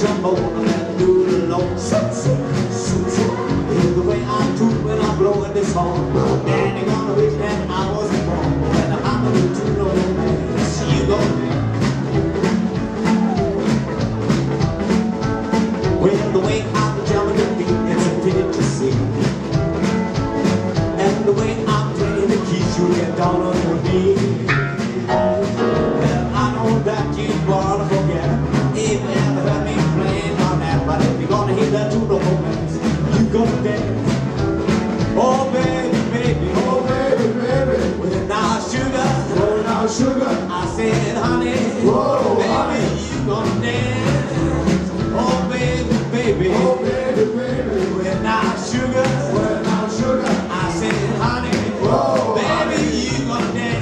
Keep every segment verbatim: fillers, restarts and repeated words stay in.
trombone and do the low. Here's the way I toot when I'm blowing this horn. Daddy gonna wish that I wasn't born. When I'm humming to no romance, you go there. Well, the way I'm jumping the beat, it's a pity to see. And the way I'm playing the keys, you get down on your knees. Well, I know that you wanna forget it. If you ever heard me playing on that, but if you're gonna hit that to the romance, you gonna dance. Oh baby, baby, Oh baby, baby, well now sugar, oh now sugar, I said honey, whoa, baby, honey. you gonna dance. Oh baby, baby, Oh baby, baby, well now sugar, well now sugar, I said honey, whoa, baby, you gonna dance.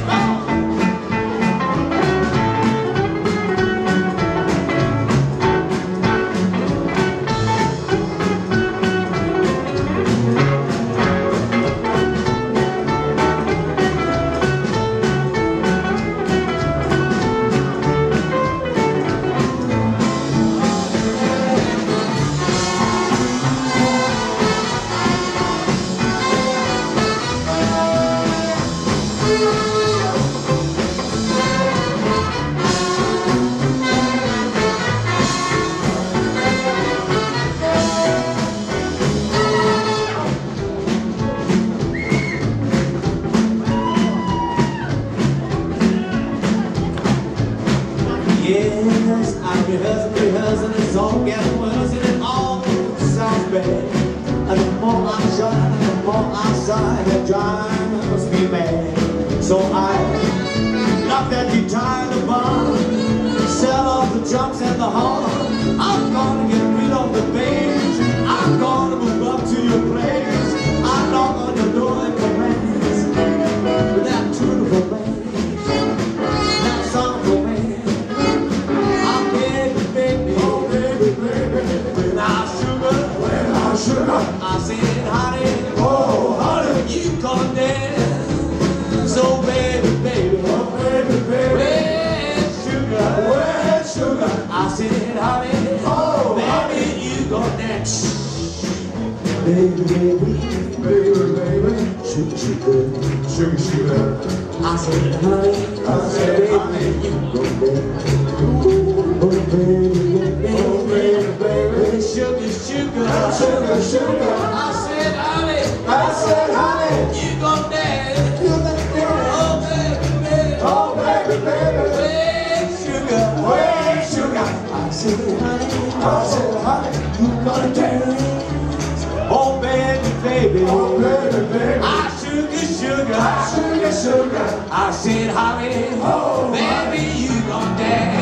Yes, I'm rehearsing, rehearsing, it's all getting worse and it all sounds bad. And the more I shine, the more I sigh, the drives me mad. So I knock that guitar in the bar, sell off the drums and the horn. I'm gonna get rid of the bass, I'm gonna move up to your place. I knock on your door and commands with that tuneful bass. sugar, I said, honey, oh honey, you come dance. So baby, baby, oh baby, baby, well, sugar, well sugar, I said, honey, oh baby, honey, you come dance. baby, baby, baby, baby, sugar, sugar, sugar, sugar. I said, honey, I said, baby, you come dance. oh baby, baby, oh baby, baby, sugar, sugar, sugar, sugar. I said, honey, I said, honey, you gon' dance. you the dance. Oh baby, baby, Oh baby, baby, well, sugar, well sugar. I said, honey, I said, honey, you gonna dance. Oh baby, baby, oh baby, baby, I sugar, sugar, sugar, sugar. I said, honey, Oh, baby, you gon' dance.